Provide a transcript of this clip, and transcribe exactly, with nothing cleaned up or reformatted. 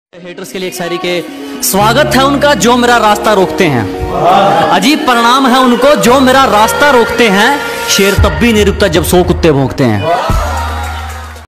Haters के लिए एक शायरी के स्वागत है उनका जो मेरा रास्ता रोकते हैं। अजीब परिणाम है उनको जो मेरा रास्ता रोकते हैं। शेर तब भी नहीं रुकता जब सौ कुत्ते भौंकते हैं।